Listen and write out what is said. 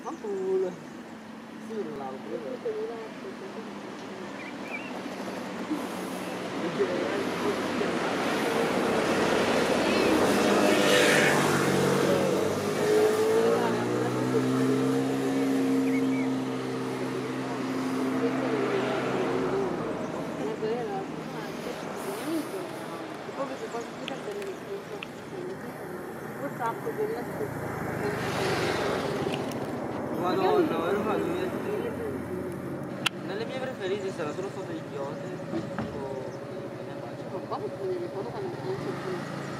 Fanculo. Sì, l'altro. Madonna, ma ero fatto nelle mie preferite sarà solo foto di Chiose o Qua posso vedere le foto quando non c'è più.